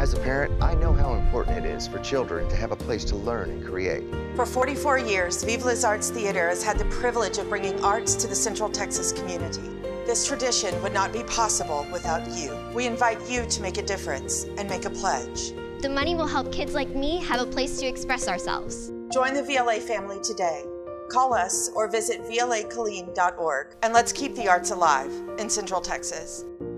As a parent, I know how important it is for children to have a place to learn and create. For 44 years, Viva Les Arts Theater has had the privilege of bringing arts to the Central Texas community. This tradition would not be possible without you. We invite you to make a difference and make a pledge. The money will help kids like me have a place to express ourselves. Join the VLA family today. Call us or visit vlacolleen.org, and let's keep the arts alive in Central Texas.